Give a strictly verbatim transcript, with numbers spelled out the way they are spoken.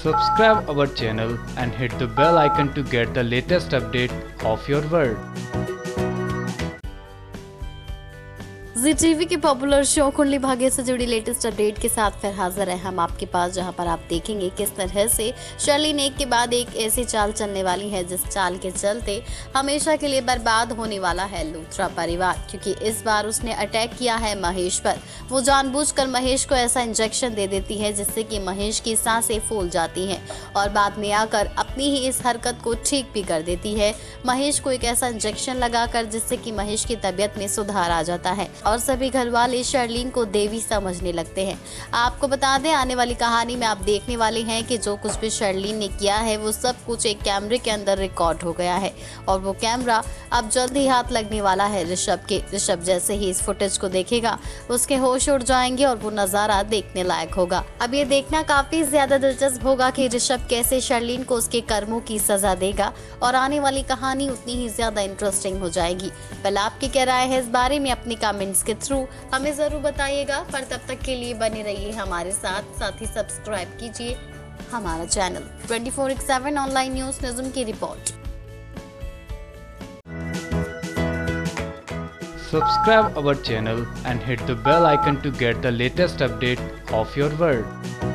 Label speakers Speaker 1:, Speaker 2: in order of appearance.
Speaker 1: Subscribe our channel and hit the bell icon to get the latest update of your world.
Speaker 2: Zee TV के popular show Kundali Bhagya से जुड़ी latest update के साथ फिर हाजिर है हम आपके पास, जहां पर आप देखेंगे किस तरह से शर्लिन एक के बाद एक ऐसी चाल चलने वाली है जिस चाल के चलते हमेशा के लिए बर्बाद होने वाला है लूथरा परिवार। क्योंकि इस बार उसने अटैक किया है महेश पर। वो जानबूझकर महेश को ऐसा इंजेक्शन दे देती है जिससे कि महेश की सांसें फूल जाती हैं और बाद में आकर अपनी ही इस हरकत को ठीक भी कर देती है। महेश को एक ऐसा इंजेक्शन लगाकर जिससे कि महेश की तबीयत में सुधार आ जाता है और सभी घर वाले शर्लिन को देवी समझने लगते हैं। आपको बता दें, आने वाली कहानी में आप देखने वाले हैं कि जो कुछ भी शर्लिन ने किया है वो सब कुछ एक कैमरे के अंदर रिकॉर्ड हो गया है और वो कैमरा अब जल्द ही हाथ लगने वाला है ऋषभ के। ऋषभ जैसे ही इस फुटेज को देखेगा उसके होश उड़ जाएंगे और वो नजारा देखने लायक होगा। अब ये देखना काफी ज्यादा दिलचस्प होगा कि ऋषभ कैसे शर्लिन को उसके कर्मों की सजा देगा और आने वाली कहानी उतनी ही ज्यादा इंटरेस्टिंग हो जाएगी। पहले आपकी क्या राय है इस बारे में अपनी कमेंट्स के थ्रू हमें जरूर बताइएगा। पर तब तक के लिए बने रहिए हमारे साथ साथ ही सब्सक्राइब कीजिए हमारा चैनल। Twenty four by seven online news निज़्म की रिपोर्ट।
Speaker 1: Subscribe our channel and hit the bell icon to get the latest update of your world.